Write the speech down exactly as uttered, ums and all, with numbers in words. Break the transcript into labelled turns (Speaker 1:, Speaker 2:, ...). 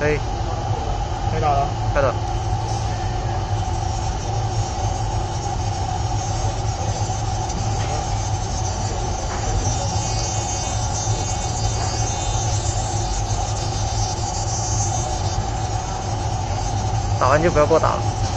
Speaker 1: 可以，
Speaker 2: 可以打了。
Speaker 1: 开打。打完就不要给我打了。